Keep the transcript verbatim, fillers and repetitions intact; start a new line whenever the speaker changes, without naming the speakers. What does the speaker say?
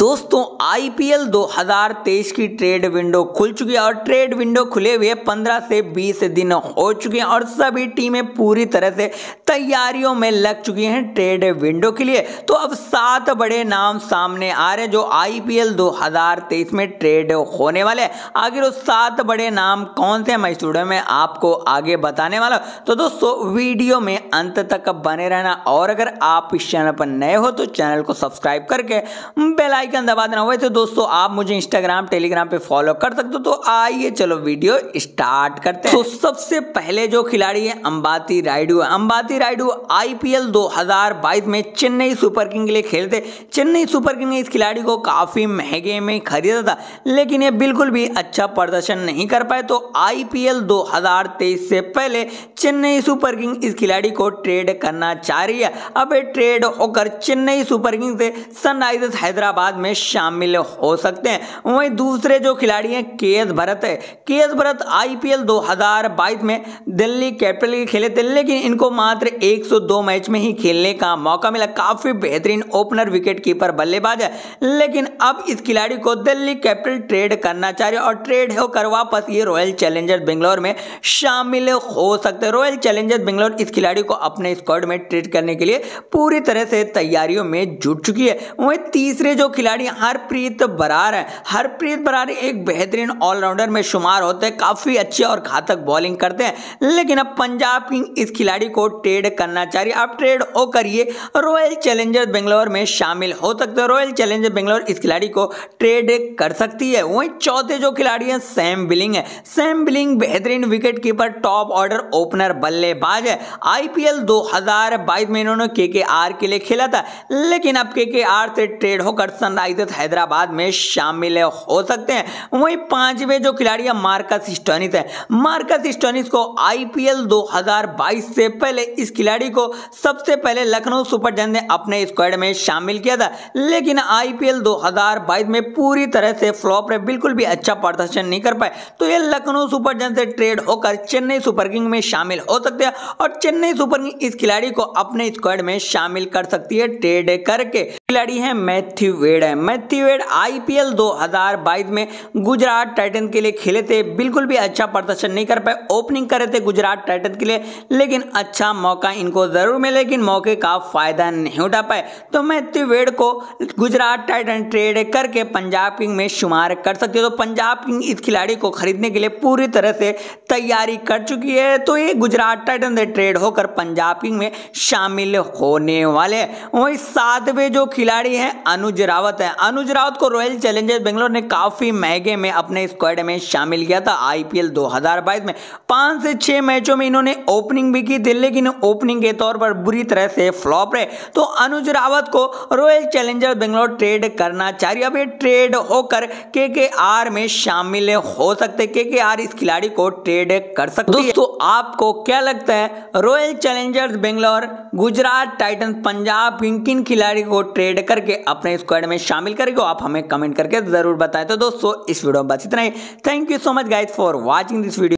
दोस्तों आईपीएल दो हज़ार तेईस की ट्रेड विंडो खुल चुकी है और ट्रेड विंडो खुले हुए पंद्रह से बीस दिन हो चुके हैं और सभी टीमें पूरी तरह से तैयारियों में लग चुकी हैं ट्रेड विंडो के लिए। तो अब सात बड़े नाम सामने आ रहे हैं जो आईपीएल दो हज़ार तेईस में ट्रेड होने वाले हैं। आखिर वो सात बड़े नाम कौन से हैं मैं इस वीडियो में आपको आगे बताने वाला हूं। तो दोस्तों वीडियो में अंत तक बने रहना और अगर आप इस चैनल पर नए हो तो चैनल को सब्सक्राइब करके बेल आइकन दबा देना। वैसे दोस्तों आप मुझे इंस्टाग्राम टेलीग्राम पे फॉलो कर सकते हो। तो आइए चलो वीडियो स्टार्ट करते हैं। तो सबसे पहले जो खिलाड़ी है अंबाती रायडू है। अंबाती रायडू आईपीएल दो हज़ार बाईस में चेन्नई सुपर किंग के लिए खेलते। चेन्नई सुपर किंग ने इस खिलाड़ी को काफी महंगे में खरीदा था लेकिन ये बिल्कुल भी अच्छा प्रदर्शन नहीं कर पाए। तो आईपीएल दो हज़ार तेईस से पहले चेन्नई सुपर किंग इस खिलाड़ी को ट्रेड करना चाह रही है। अब ये ट्रेड होकर चेन्नई सुपर किंग से सनराइजर्स हैदराबाद में शामिल हो सकते हैं। वहीं दूसरे जो खिलाड़ी हैं केएस भरत है। केएस भरत आईपीएल दो हज़ार बाईस में दिल्ली कैपिटल के खेले थे लेकिन इनको मात्र एक सौ दो मैच में ही खेलने का मौका मिला। काफी बेहतरीन ओपनर विकेट कीपर बल्लेबाज है लेकिन अब इस खिलाड़ी को दिल्ली कैपिटल ट्रेड करना चाह रही है और ट्रेड होकर वापस ये रॉयल चैलेंजर्स बेंगलोर में शामिल हो सकते हैं। रॉयल चैलेंजर्स बेंगलोर इस खिलाड़ी को अपने स्क्वाड में ट्रेड करने के लिए पूरी तरह से तैयारियों में जुट चुकी है। वहीं तीसरे जो खिलाड़ी हरप्रीत बरार है। हरप्रीत बरार एक बेहतरीन ऑलराउंडर में शुमार होते हैं, काफी अच्छे और घातक बॉलिंग करते हैं लेकिन अब पंजाब किंग इस खिलाड़ी को ट्रेड करना चाह रही है। अब ट्रेड होकर ये रॉयल चैलेंजर्स बेंगलोर में शामिल हो सकते हैं। रॉयल चैलेंजर्स बेंगलोर इस खिलाड़ी को ट्रेड कर सकती है। वहीं चौथे जो खिलाड़ी है सैम बिलिंग है। सैम बिलिंग बेहतरीन wicket keeper top order opener बल्लेबाज है। आईपीएल दो हज़ार बाईस में इन्होंने केकेआर के लिए खेला था लेकिन अब केकेआर से ट्रेड होकर सनराइजर्स हैदराबाद में शामिल हो सकते हैं। वहीं पांचवें जो खिलाड़ी है मार्कस स्टोइनिस है। मार्कस स्टोइनिस को आईपीएल दो हज़ार बाईस से पहले इस खिलाड़ी को सबसे पहले लखनऊ सुपर जायंट्स ने अपने स्क्वाड में शामिल किया था लेकिन आईपीएल दो हज़ार बाईस में पूरी तरह से फ्लॉप रहे, बिल्कुल भी अच्छा प्रदर्शन नहीं कर पाए। तो ये लखनऊ सुपर जायंट्स से ट्रेड होकर चेन्नई सुपर किंग में शामिल हो सकते हैं और चेन्नई सुपर किंग इस खिलाड़ी को अपने स्क्वाड में शामिल कर सकती है ट्रेड करके। खिलाड़ी है मैथ्यू वेड है। मैथ्यू वेड आईपीएल दो हज़ार बाईस में गुजरात टाइटंस के लिए खेले थे, बिल्कुल भी अच्छा प्रदर्शन नहीं कर पाए। ओपनिंग करे थे गुजरात टाइटंस के लिए लेकिन अच्छा मौका इनको जरूर मिले लेकिन मौके का फायदा नहीं उठा पाए। तो मैथ्यू वेड को गुजरात टाइटंस ट्रेड करके पंजाब किंग में शुमार कर सकते हो। तो पंजाब किंग इस खिलाड़ी को खरीदने के लिए पूरी तरह से तैयारी कर चुकी है। तो ये गुजरात टाइटंस से ट्रेड होकर पंजाब किंग में शामिल होने वाले हैं। वहीं सातवें जो खिलाड़ी हैं अनुज रावत है। अनुज रावत को रॉयल चैलेंजर्स बेंगलोर ने काफी महंगे में अपने स्क्वाड में शामिल किया था। आईपीएल दो हज़ार बाईस में पांच से छह मैचों में इन्होंने ओपनिंग भी की थी लेकिन ओपनिंग के तौर पर बुरी तरह से फ्लॉप रहे। तो अनुज रावत को रॉयल चैलेंजर्स बेंगलोर ट्रेड करना चाह रही है। अब ये ट्रेड होकर केकेआर में शामिल हो सकते। केकेआर इस खिलाड़ी को ट्रेड कर सकती है। दोस्तों आपको क्या लगता है royal challengers Bangalore, Gujarat titans, Punjab king किन खिलाड़ी को ट्रेड करके अपने स्क्वाड में शामिल करेंगे? आप हमें कमेंट करके जरूर बताएं। तो दोस्तों इस वीडियो में बस इतना ही। Thank you so much guys for watching this video.